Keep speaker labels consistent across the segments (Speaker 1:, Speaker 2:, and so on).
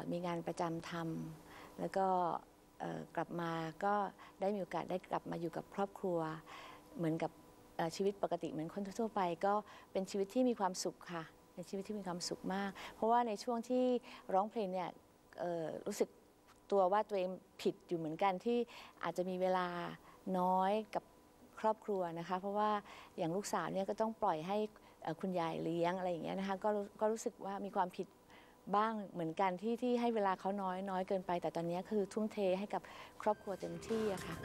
Speaker 1: มีงานประจำทำแล้วก็กลับมาก็ได้มีโอกาสได้กลับมาอยู่กับครอบครัวเหมือนกับชีวิตปกติเหมือนคนทั่วไปก็เป็นชีวิตที่มีความสุขค่ะเป็นชีวิตที่มีความสุขมากเพราะว่าในช่วงที่ร้องเพลงเนี่ยรู้สึกตัวว่าตัวเองผิดอยู่เหมือนกันที่อาจจะมีเวลาน้อยกับครอบครัวนะคะเพราะว่าอย่างลูกสาวเนี่ยก็ต้องปล่อยให้คุณยายเลี้ยงอะไรอย่างเงี้ยนะคะก็รู้สึกว่ามีความผิดบ้างเหมือนกันที่ให้เวลาเขาน้อยเกินไปแต่ตอนนี้คือทุ่มเทให้กับครอบครัวเต็มที่อะค่ะ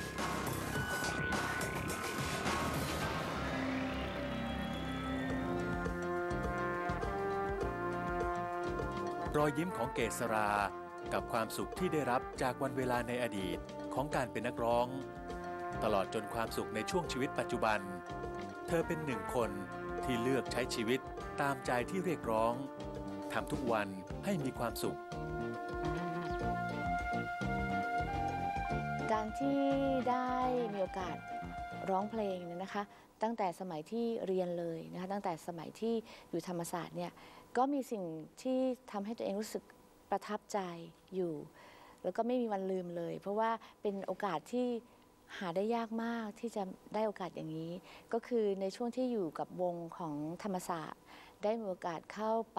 Speaker 2: รอยยิ้มของเกษรากับความสุขที่ได้รับจากวันเวลาในอดีตของการเป็นนักร้องตลอดจนความสุขในช่วงชีวิตปัจจุบันเธอเป็นหนึ่งคนที่เลือกใช้ชีวิตตามใจที่เรียกร้องทำทุกวันให้มีความสุข
Speaker 1: การที่ได้มีโอกาสร้องเพลงเนี่ยนะคะตั้งแต่สมัยที่เรียนเลยนะคะตั้งแต่สมัยที่อยู่ธรรมศาสตร์เนี่ยก็มีสิ่งที่ทำให้ตัวเองรู้สึกประทับใจอยู่แล้วก็ไม่มีวันลืมเลยเพราะว่าเป็นโอกาสที่หาได้ยากมากที่จะได้โอกาสอย่างนี้ก็คือในช่วงที่อยู่กับวงของธรรมศาสตร์ได้มีโอกาสเข้าไป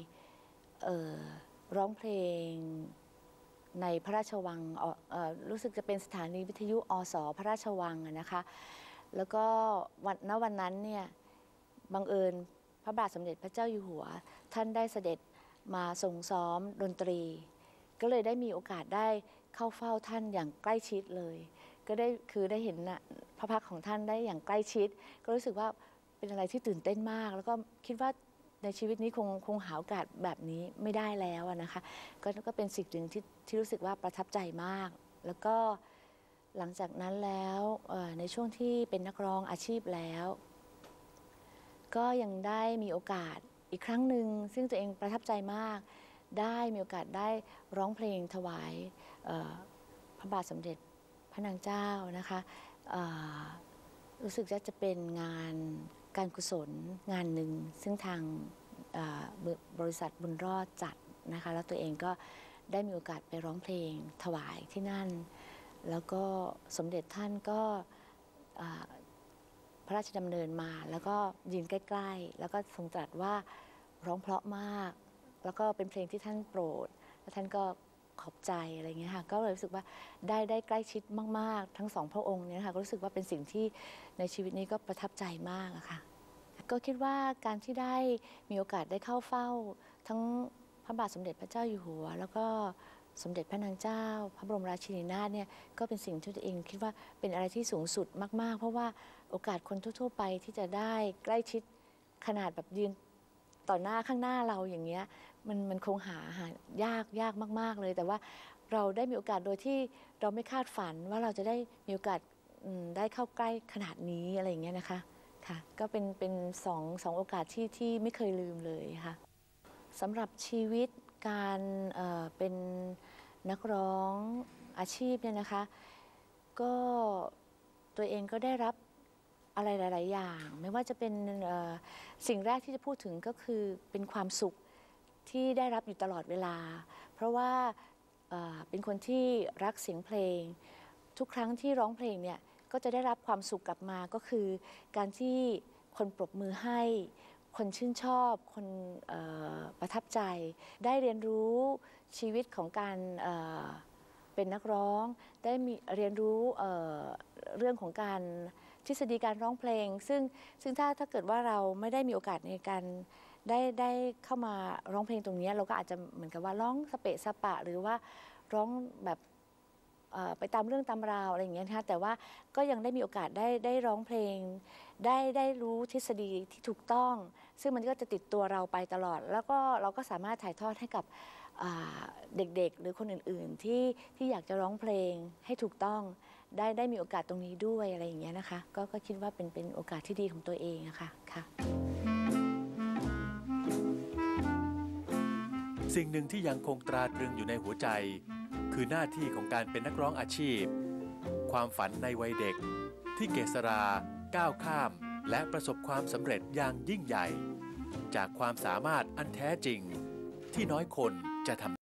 Speaker 1: ร้องเพลงในพระราชวังรู้สึกจะเป็นสถานีวิทยุอสพระราชวังนะคะแล้วก็วันนั้นเนี่ยบังเอิญพระบาทสมเด็จพระเจ้าอยู่หัวท่านได้เสด็จมาทรงซ้อมดนตรีก็เลยได้มีโอกาสได้เข้าเฝ้าท่านอย่างใกล้ชิดเลยก็ได้เห็นพระพักตร์ของท่านได้อย่างใกล้ชิดก็รู้สึกว่าเป็นอะไรที่ตื่นเต้นมากแล้วก็คิดว่าในชีวิตนี้คงหาโอกาสแบบนี้ไม่ได้แล้วนะคะก็เป็นสิ่งหนึ่งที่รู้สึกว่าประทับใจมากแล้วก็หลังจากนั้นแล้วในช่วงที่เป็นนักร้องอาชีพแล้วก็ยังได้มีโอกาสอีกครั้งหนึ่งซึ่งตัวเองประทับใจมากได้มีโอกาสได้ร้องเพลงถวายพระบาทสมเด็จพระนางเจ้านะคะรู้สึกว่าจะเป็นงานการกุศลงานหนึ่งซึ่งทางบริษัทบุญรอดจัดนะคะแล้วตัวเองก็ได้มีโอกาสไปร้องเพลงถวายที่นั่นแล้วก็สมเด็จท่านก็พระราชดำเนินมาแล้วก็ยืนใกล้ๆแล้วก็ทรงตรัสว่าร้องเพราะมากแล้วก็เป็นเพลงที่ท่านโปรดแล้วท่านก็ขอบใจอะไรเงี้ยค่ะก็เลยรู้สึกว่าได้ใกล้ชิดมากๆทั้งสองพระองค์เนี่ยค่ะก็รู้สึกว่าเป็นสิ่งที่ในชีวิตนี้ก็ประทับใจมากอะค่ะก็คิดว่าการที่ได้มีโอกาสได้เข้าเฝ้าทั้งพระบาทสมเด็จพระเจ้าอยู่หัวแล้วก็สมเด็จพระนางเจ้าพระบรมราชินีนาถเนี่ยก็เป็นสิ่งที่ตัวเองคิดว่าเป็นอะไรที่สูงสุดมากๆเพราะว่าโอกาสคนทั่วๆไปที่จะได้ใกล้ชิดขนาดแบบยืนต่อหน้าข้างหน้าเราอย่างเงี้ยมันคงหายากมากๆเลยแต่ว่าเราได้มีโอกาสโดยที่เราไม่คาดฝันว่าเราจะได้มีโอกาสได้เข้าใกล้ขนาดนี้อะไรอย่างเงี้ยนะคะค่ะก็เป็นสองโอกาสที่ไม่เคยลืมเลยค่ะสำหรับชีวิตการเป็นนักร้องอาชีพเนี่ยนะคะก็ตัวเองก็ได้รับอะไรหลายๆอย่างไม่ว่าจะเป็นสิ่งแรกที่จะพูดถึงก็คือเป็นความสุขที่ได้รับอยู่ตลอดเวลาเพราะว่าเป็นคนที่รักเสียงเพลงทุกครั้งที่ร้องเพลงเนี่ยก็จะได้รับความสุขกลับมาก็คือการที่คนปรบมือให้คนชื่นชอบคนประทับใจได้เรียนรู้ชีวิตของการเป็นนักร้องได้มีเรียนรู้เรื่องของการทฤษฎีการร้องเพลงซึ่งถ้าเกิดว่าเราไม่ได้มีโอกาสในการได้เข้ามาร้องเพลงตรงนี้เราก็อาจจะเหมือนกับว่าร้องสเปะสปะหรือว่าร้องแบบไปตามเรื่องตามราวอะไรอย่างเงี้ยนะคะแต่ว่าก็ยังได้มีโอกาสได้ร้องเพลงได้รู้ทฤษฎีที่ถูกต้องซึ่งมันก็จะติดตัวเราไปตลอดแล้วก็เราก็สามารถถ่ายทอดให้กับเด็กๆหรือคนอื่นๆที่อยากจะร้องเพลงให้ถูกต้องได้มีโอกาสตรงนี้ด้วยอะไรอย่างเงี้ยนะคะก็คิดว่าเป็นโอกาสที่ดีของตัวเองอะค่ะ
Speaker 2: สิ่งหนึ่งที่ยังคงตราตรึงอยู่ในหัวใจคือหน้าที่ของการเป็นนักร้องอาชีพความฝันในวัยเด็กที่เกษราก้าวข้ามและประสบความสำเร็จอย่างยิ่งใหญ่จากความสามารถอันแท้จริงที่น้อยคนจะทำ